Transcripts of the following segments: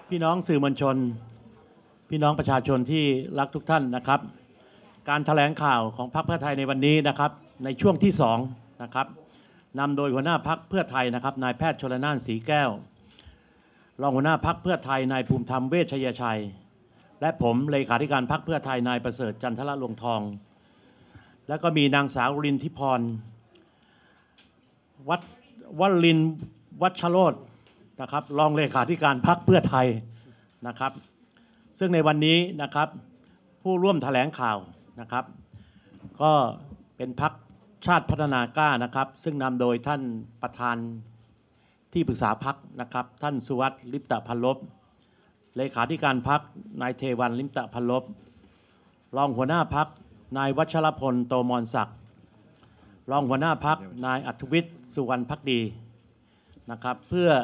พี่น้องสื่อมวลชนพี่น้องประชาชนที่รักทุกท่านนะครับการแถลงข่าวของพรรคเพื่อไทยในวันนี้นะครับในช่วงที่2นะครับนำโดยหัวหน้าพรรคเพื่อไทยนะครับนายแพทย์ชลน่านสีแก้วรองหัวหน้าพรรคเพื่อไทยนายภูมิธรรมเวชยชัยและผมเลขาธิการพรรคเพื่อไทยนายประเสริฐจันทรลวงทองและก็มีนางสาวรินทิพรวลินวัชโรจน์นะครับรองเลขาธิการพรรคเพื่อไทยนะครับซึ่งในวันนี้นะครับผู้ร่วมแถลงข่าวนะครับก็เป็นพรรคชาติพัฒนากล้านะครับซึ่งนำโดยท่านประธานที่ปรึกษาพรรคนะครับท่านสุวัสดิ์ลิปตพันลบเลขาธิการพรรคนายเทวันลิปตพันลบรองหัวหน้าพรรคนายวัชรพลโตมรศักดิ์รองหัวหน้าพรรคนายอัธวิทย์สุวรรณภักดีนะครับเพื่อ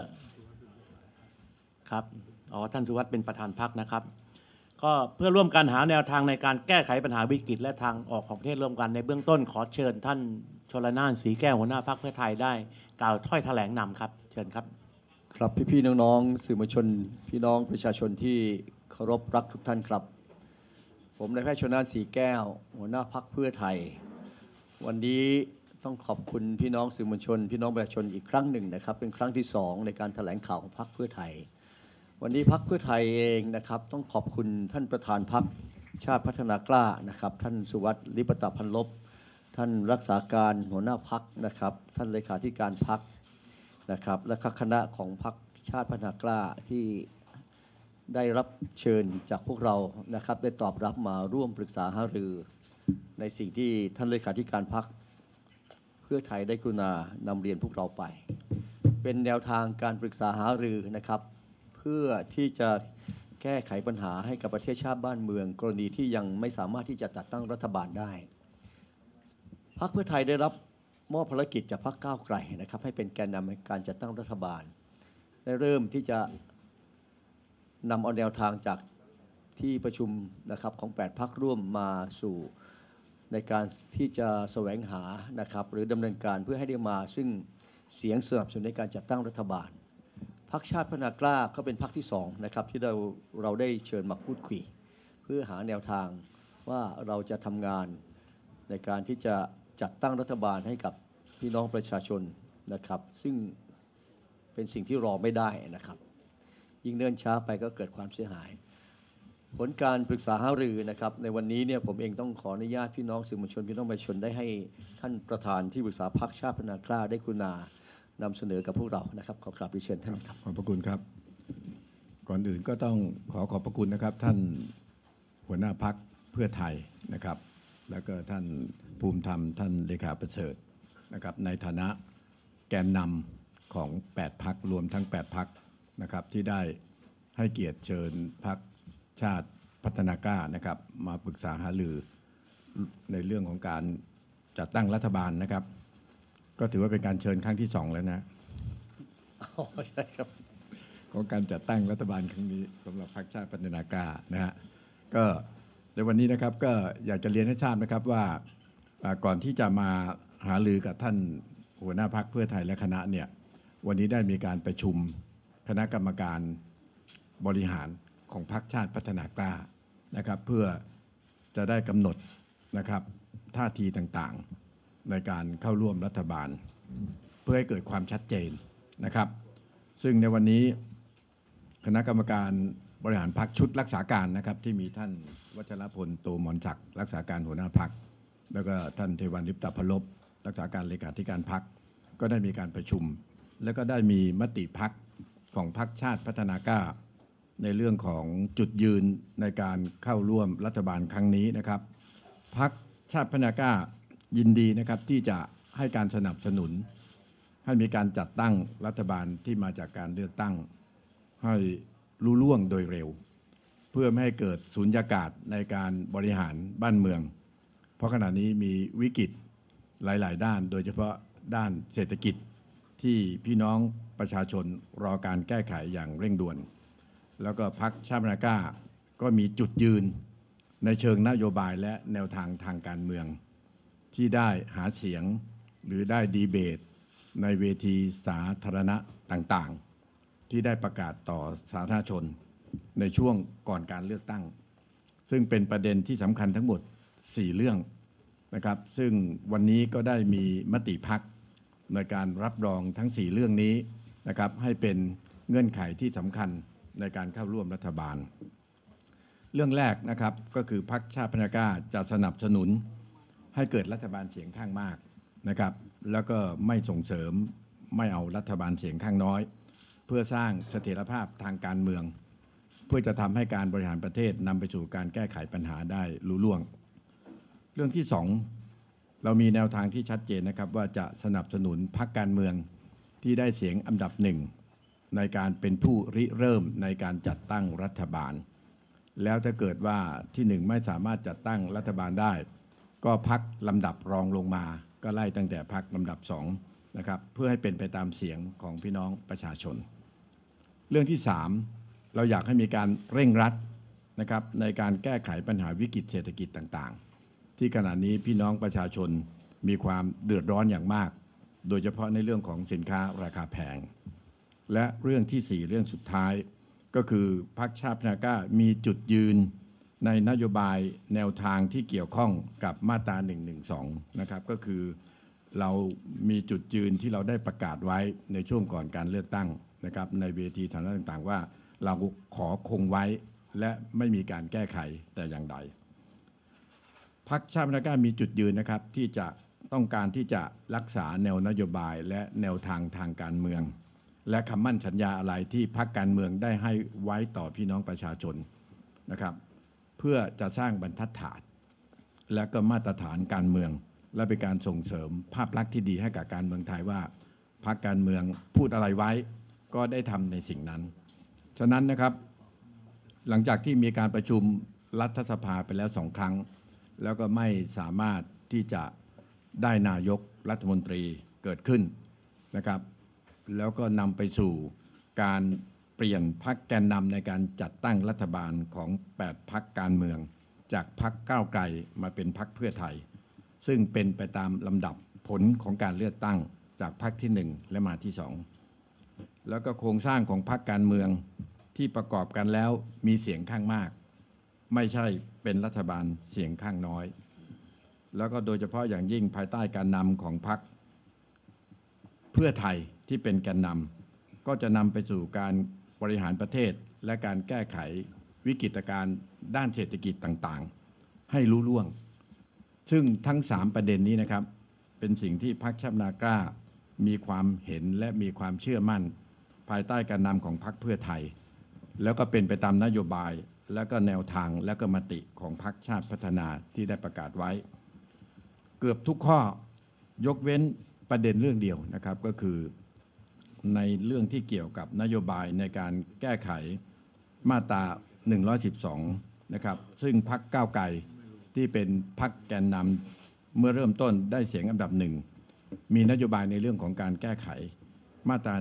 ครับท่านสุวัสดิ์เป็นประธานพรรคนะครับก็เพื่อร่วมกันหาแนวทางในการแก้ไขปัญหาวิกฤตและทางออกของประเทศร่วมกันในเบื้องต้นขอเชิญท่านชลน่านสีแก้วหัวหน้าพรรคเพื่อไทยได้กล่าวถ้อยแถลงนำครับเชิญครับครับพี่ๆน้องๆสื่อมวลชนพี่น้องประชาชนที่เคารพรักทุกท่านครับผมนายแพทย์ชลน่านสีแก้วหัวหน้าพรรคเพื่อไทยวันนี้ต้องขอบคุณพี่น้องสื่อมวลชนพี่น้องประชาชนอีกครั้งหนึ่งนะครับเป็นครั้งที่2ในการแถลงข่าวของพรรคเพื่อไทยวันนี้พรรคเพื่อไทยเองนะครับต้องขอบคุณท่านประธานพรรคชาติพัฒนากล้านะครับท่านสุวัสดิ์ลิปตพันลบท่านรักษาการหัวหน้าพรรคนะครับท่านเลขาธิการพรรคนะครับและคณะของพรรคชาติพัฒนากล้าที่ได้รับเชิญจากพวกเรานะครับได้ตอบรับมาร่วมปรึกษาหารือในสิ่งที่ท่านเลขาธิการพรรคเพื่อไทยได้กรุณานำเรียนพวกเราไปเป็นแนวทางการปรึกษาหารือนะครับเพื่อที่จะแก้ไขปัญหาให้กับประเทศชาติบ้านเมืองกรณีที่ยังไม่สามารถที่จะจัดตั้งรัฐบาลได้พรรคเพื่อไทยได้รับมอบภารกิจจากพรรคก้าวไกลนะครับให้เป็นแกนนำในการจัดตั้งรัฐบาลได้เริ่มที่จะนำเอาแนวทางจากที่ประชุมนะครับของ8พรรคร่วมมาสู่ในการที่จะแสวงหานะครับหรือดำเนินการเพื่อให้ได้มาซึ่งเสียงสนับสนุนในการจัดตั้งรัฐบาลพรรคชาติพัฒนากล้าก็เป็นพรรคที่2นะครับที่เราได้เชิญมาพูดคุยเพื่อหาแนวทางว่าเราจะทำงานในการที่จะจัดตั้งรัฐบาลให้กับพี่น้องประชาชนนะครับซึ่งเป็นสิ่งที่รอไม่ได้นะครับยิ่งเนิ่นช้าไปก็เกิดความเสียหายผลการปรึกษาหารือนะครับในวันนี้เนี่ยผมเองต้องขออนุญาตพี่น้องสื่อมวลชนพี่น้องประชาชนได้ให้ท่านประธานที่ปรึกษาพรรคชาติพัฒนากล้าได้กรุณานำเสนอกับพวกเรานะครับขอกราบเรียนเชิญท่านครับขอบพระคุณครับก่อนอื่นก็ต้องขอบพระคุณนะครับท่านหัวหน้าพรรคเพื่อไทยนะครับแล้วก็ท่านภูมิธรรมท่านเลขาประเสริฐนะครับในฐานะแกนนำของ8พรรครวมทั้ง8พรรคนะครับที่ได้ให้เกียรติเชิญพรรคชาติพัฒนากล้านะครับมาปรึกษาหารือในเรื่องของการจัดตั้งรัฐบาลนะครับก็ถือว่าเป็นการเชิญครั้งที่2แล้วนะใช่ครับของการจัดตั้งรัฐบาลครั้งนี้สำหรับพรรคชาติพัฒนากล้านะฮะก็ในวันนี้นะครับก็อยากจะเรียนให้ทราบนะครับว่าก่อนที่จะมาหารือกับท่านหัวหน้าพรรคเพื่อไทยและคณะเนี่ยวันนี้ได้มีการประชุมคณะกรรมการบริหารของพรรคชาติพัฒนากล้านะครับเพื่อจะได้กำหนดนะครับท่าทีต่างๆในการเข้าร่วมรัฐบาลเพื่อให้เกิดความชัดเจนนะครับซึ่งในวันนี้คณะกรรมการบริหารพรรคชุดรักษาการนะครับที่มีท่านวัชรพลโตมรศักดิ์รักษาการหัวหน้าพรรคแล้วก็ท่านเทวันลิปตพันลบรักษาการเลขาธิการพรรคก็ได้มีการประชุมแล้วก็ได้มีมติพรรคของพรรคชาติพัฒนากล้าในเรื่องของจุดยืนในการเข้าร่วมรัฐบาลครั้งนี้นะครับพรรคชาติพัฒนากล้ายินดีนะครับที่จะให้การสนับสนุนให้มีการจัดตั้งรัฐบาลที่มาจากการเลือกตั้งให้ลุล่วงโดยเร็วเพื่อไม่ให้เกิดสุญญากาศในการบริหารบ้านเมืองเพราะขณะนี้มีวิกฤตหลายๆด้านโดยเฉพาะด้านเศรษฐกิจที่พี่น้องประชาชนรอการแก้ไขอย่างเร่งด่วนแล้วก็พรรคชาติพัฒนากล้าก็มีจุดยืนในเชิงนโยบายและแนวทางทางการเมืองที่ได้หาเสียงหรือได้ดีเบตในเวทีสาธารณะต่างๆที่ได้ประกาศต่อสาธารณชนในช่วงก่อนการเลือกตั้ง ซึ่งเป็นประเด็นที่สำคัญทั้งหมด 4 เรื่องนะครับซึ่งวันนี้ก็ได้มีมติพรรคในการรับรองทั้ง 4 เรื่องนี้นะครับให้เป็นเงื่อนไขที่สำคัญในการเข้าร่วมรัฐบาล เรื่องแรกนะครับก็คือพรรคชาติพัฒนากล้าจะสนับสนุนให้เกิดรัฐบาลเสียงข้างมากนะครับแล้วก็ไม่ส่งเสริมไม่เอารัฐบาลเสียงข้างน้อยเพื่อสร้างเสถียรภาพทางการเมืองเพื่อจะทำให้การบริหารประเทศนำไปสู่การแก้ไขปัญหาได้ลุล่วงเรื่องที่ 2เรามีแนวทางที่ชัดเจนนะครับว่าจะสนับสนุนพรรคการเมืองที่ได้เสียงอันดับ 1ในการเป็นผู้ริเริ่มในการจัดตั้งรัฐบาลแล้วถ้าเกิดว่าที่ 1ไม่สามารถจัดตั้งรัฐบาลได้ก็พรรคลำดับรองลงมาก็ไล่ตั้งแต่พรรคลำดับ2นะครับเพื่อให้เป็นไปตามเสียงของพี่น้องประชาชนเรื่องที่ 3เราอยากให้มีการเร่งรัดนะครับในการแก้ไขปัญหาวิกฤตเศรษฐกิจต่างๆที่ขณะนี้พี่น้องประชาชนมีความเดือดร้อนอย่างมากโดยเฉพาะในเรื่องของสินค้าราคาแพงและเรื่องที่ 4เรื่องสุดท้ายก็คือพรรคชาติพัฒนากล้ามีจุดยืนในนโยบายแนวทางที่เกี่ยวข้องกับมาตรา112นะครับก็คือเรามีจุดยืนที่เราได้ประกาศไว้ในช่วงก่อนการเลือกตั้งนะครับในเวทีฐานะต่างๆว่าเราขอคงไว้และไม่มีการแก้ไขแต่อย่างใดพรรคชาติพัฒนากล้ามีจุดยืนนะครับที่จะต้องการที่จะรักษาแนวนโยบายและแนวทางทางการเมืองและคำมั่นสัญญาอะไรที่พรรคการเมืองได้ให้ไว้ต่อพี่น้องประชาชนนะครับเพื่อจะสร้างบรรทัดฐานและก็มาตรฐานการเมืองและเป็นการส่งเสริมภาพลักษณ์ที่ดีให้กับการเมืองไทยว่าพรรคการเมืองพูดอะไรไว้ก็ได้ทำในสิ่งนั้นฉะนั้นนะครับหลังจากที่มีการประชุมรัฐสภาไปแล้ว2 ครั้งแล้วก็ไม่สามารถที่จะได้นายกรัฐมนตรีเกิดขึ้นนะครับแล้วก็นำไปสู่การเปลี่ยนพรรคแกนนำในการจัดตั้งรัฐบาลของ8พรรคการเมืองจากพรรคก้าวไกลมาเป็นพรรคเพื่อไทยซึ่งเป็นไปตามลำดับผลของการเลือกตั้งจากพรรคที่1และมาที่2แล้วก็โครงสร้างของพรรคการเมืองที่ประกอบกันแล้วมีเสียงข้างมากไม่ใช่เป็นรัฐบาลเสียงข้างน้อยแล้วก็โดยเฉพาะอย่างยิ่งภายใต้การนำของพรรคเพื่อไทยที่เป็นแกนนำก็จะนำไปสู่การบริหารประเทศและการแก้ไขวิกฤตการณ์ด้านเศรษฐกิจต่างๆให้ลุล่วงซึ่งทั้ง3ประเด็นนี้นะครับเป็นสิ่งที่พรรคชาติพัฒนากล้ามีความเห็นและมีความเชื่อมั่นภายใต้การนำของพรรคเพื่อไทยแล้วก็เป็นไปตามนโยบายและก็แนวทางและก็มติของพรรคชาติพัฒนาที่ได้ประกาศไว้เกือบทุกข้อยกเว้นประเด็นเรื่องเดียวนะครับก็คือในเรื่องที่เกี่ยวกับนโยบายในการแก้ไขมาตรา112นะครับซึ่งพรรคก้าวไกลที่เป็นพรรคแกนนำเมื่อเริ่มต้นได้เสียงอันดับ1มีนโยบายในเรื่องของการแก้ไขมาตรา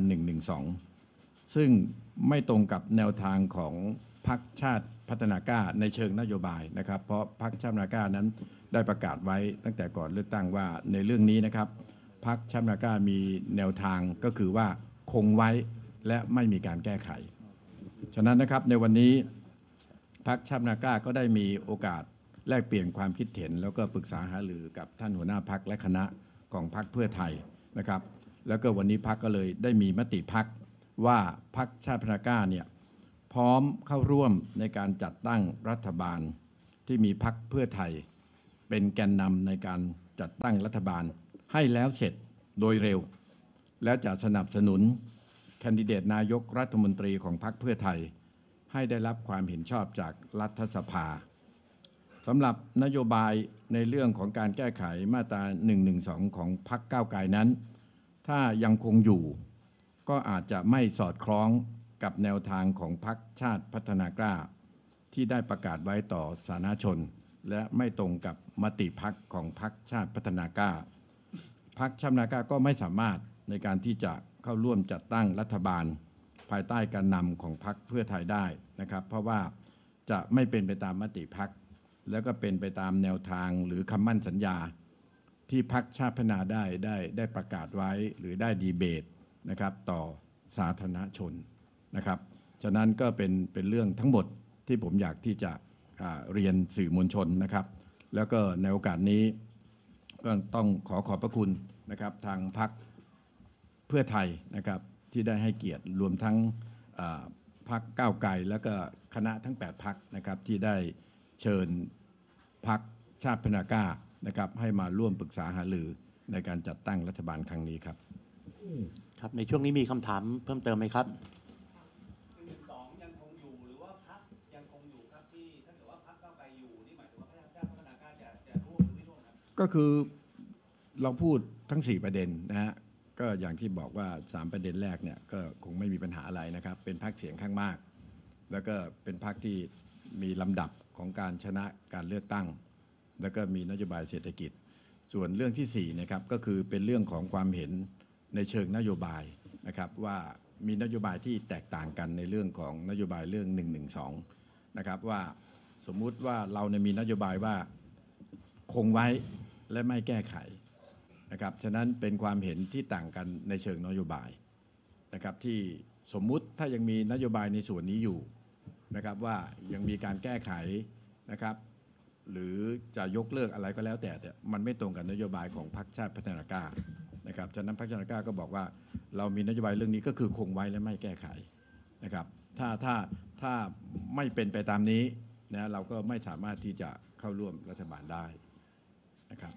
112ซึ่งไม่ตรงกับแนวทางของพรรคชาติพัฒนากล้าในเชิงนโยบายนะครับเพราะพรรคชาติพัฒนากล้านั้นได้ประกาศไว้ตั้งแต่ก่อนเลือกตั้งว่าในเรื่องนี้นะครับพรรคชาติพัฒนากล้ามีแนวทางก็คือว่าคงไว้และไม่มีการแก้ไขฉะนั้นนะครับในวันนี้พรรคชาติพัฒนากล้าก็ได้มีโอกาสแลกเปลี่ยนความคิดเห็นแล้วก็ปรึกษาหารือกับท่านหัวหน้าพรรคและคณะของพรรคเพื่อไทยนะครับแล้วก็วันนี้พรรคก็เลยได้มีมติพรรคว่าพรรคชาติพัฒนากล้าเนี่ยพร้อมเข้าร่วมในการจัดตั้งรัฐบาลที่มีพรรคเพื่อไทยเป็นแกนนำในการจัดตั้งรัฐบาลให้แล้วเสร็จโดยเร็วและจะสนับสนุนแคนดิเดตนายกรัฐมนตรีของพรรคเพื่อไทยให้ได้รับความเห็นชอบจากรัฐสภาสำหรับนโยบายในเรื่องของการแก้ไขมาตรา112ของพรรคก้าวไกลนั้นถ้ายังคงอยู่ก็อาจจะไม่สอดคล้องกับแนวทางของพรรคชาติพัฒนากล้าที่ได้ประกาศไว้ต่อสาธารณชนและไม่ตรงกับมติพรรคของพรรคชาติพัฒนากล้าพรรคชาติพัฒนากล้าก็ไม่สามารถในการที่จะเข้าร่วมจัดตั้งรัฐบาลภายใต้การนำของพรรคเพื่อไทยได้นะครับเพราะว่าจะไม่เป็นไปตามมติพรรคแล้วก็เป็นไปตามแนวทางหรือคำมั่นสัญญาที่พรรคชาติพัฒนาได้ประกาศไว้หรือได้ดีเบตนะครับต่อสาธารณชนนะครับฉะนั้นก็เป็นเรื่องทั้งหมดที่ผมอยากที่จะเรียนสื่อมวลชนนะครับแล้วก็ในโอกาสนี้ก็ต้องขอบพระคุณนะครับทางพรรคเพื่อไทยนะครับที่ได้ให้เกียรติรวมทั้งพรรคก้าวไกลแล้วก็คณะทั้ง8พรรคนะครับที่ได้เชิญพรรคชาติพัฒนากล้านะครับให้มาร่วมปรึกษาหารือในการจัดตั้งรัฐบาลครั้งนี้ครับครับในช่วงนี้มีคำถามเพิ่มเติมไหมครับ 1-2ยังคงอยู่หรือว่าพรรคยังคงอยู่ครับที่ถ้าเกิดว่าพรรคก้าวไกลอยู่นี่หมายถึงว่าพรรคชาติพัฒนากล้าจะร่วมหรือไม่ร่วมครับก็คือเราพูดทั้ง4ประเด็นนะฮะก็อย่างที่บอกว่า3ประเด็นแรกเนี่ยก็คงไม่มีปัญหาอะไรนะครับเป็นพรรคเสียงข้างมากแล้วก็เป็นพรรคที่มีลำดับของการชนะการเลือกตั้งแล้วก็มีนโยบายเศรษฐกิจส่วนเรื่องที่4นะครับก็คือเป็นเรื่องของความเห็นในเชิงนโยบายนะครับว่ามีนโยบายที่แตกต่างกันในเรื่องของนโยบายเรื่อง112นะครับว่าสมมุติว่าเราเนี่ยมีนโยบายว่าคงไว้และไม่แก้ไขนะครับฉะนั้นเป็นความเห็นที่ต่างกันในเชิงนโยบายนะครับที่สมมุติถ้ายังมีนโยบายในส่วนนี้อยู่นะครับว่ายังมีการแก้ไขนะครับหรือจะยกเลิกอะไรก็แล้วแต่มันไม่ตรงกับนโยบายของพรรคชาติพัฒนากล้านะครับฉะนั้นพรรคชาติพัฒนากล้าก็บอกว่าเรามีนโยบายเรื่องนี้ก็คือคงไว้และไม่แก้ไขนะครับถ้าไม่เป็นไปตามนี้นะเราก็ไม่สามารถที่จะเข้าร่วมรัฐบาลได้นะครับ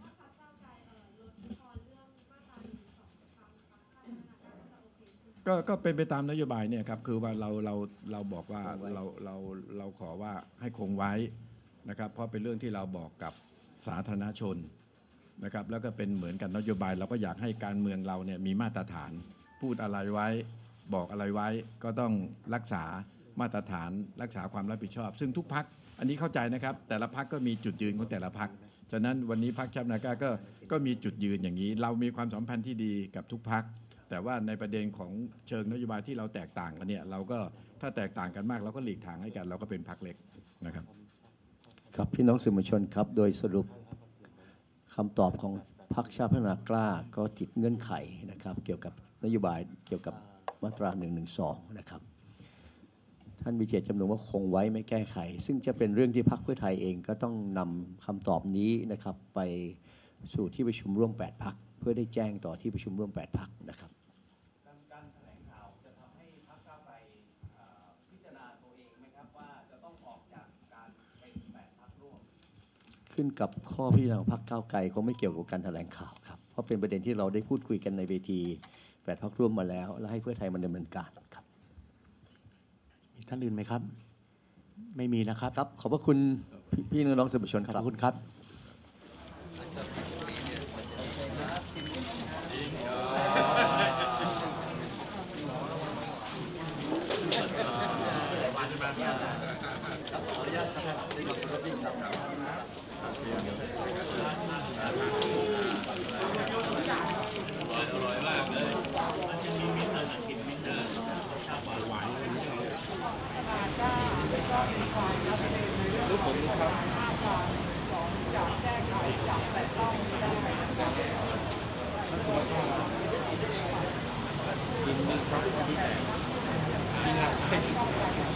ก็เป็นไปตามนโยบายเนี่ยครับคือว่าเราบอกว่าเราขอว่าให้คงไว้นะครับเพราะเป็นเรื่องที่เราบอกกับสาธารณชนนะครับแล้วก็เป็นเหมือนกันนโยบายเราก็อยากให้การเมืองเราเนี่ยมีมาตรฐานพูดอะไรไว้บอกอะไรไว้ก็ต้องรักษามาตรฐานรักษาความรับผิดชอบซึ่งทุกพรรคอันนี้เข้าใจนะครับแต่ละพรรคก็มีจุดยืนของแต่ละพรรคฉะนั้นวันนี้พรรคชาติพัฒนากล้าก็มีจุดยืนอย่างนี้เรามีความสัมพันธ์ที่ดีกับทุกพรรคแต่ว่าในประเด็นของเชิงนโยบายที่เราแตกต่างกันเนี่ยเราก็ถ้าแตกต่างกันมากเราก็หลีกทางให้กันเราก็เป็นพรรคเล็กนะครับครับพี่น้องสื่อมวลชนครับโดยสรุปคำตอบของพรรคชาติพัฒนากล้าก็ติดเงื่อนไขนะครับเกี่ยวกับนโยบายเกี่ยวกับมาตรา112นะครับท่านวิเจตจำนงว่าคงไว้ไม่แก้ไขซึ่งจะเป็นเรื่องที่พรรคเพื่อไทยเองก็ต้องนำคำตอบนี้นะครับไปสู่ที่ประชุมร่วม8พรรคเพื่อได้แจ้งต่อที่ประชุมร่วม8พรรคนะครับการแถลงข่าวจะทำให้พรรคก้าวไกลพิจารณาตัวเองไหมครับว่าจะต้องออกจากการเป็น8พรรคร่วมขึ้นกับข้อพิจารณาของพรรคก้าวไกลคงไม่เกี่ยวกับการแถลงข่าวครับเพราะเป็นประเด็นที่เราได้พูดคุยกันในเวที8พรรคร่วมมาแล้วและให้เพื่อไทยมันดำเนินการครับมีท่านอื่นไหมครับไม่มีนะครับครับขอบพระคุณพี่น้องสื่อมวลชนครับขอบคุณครับกิน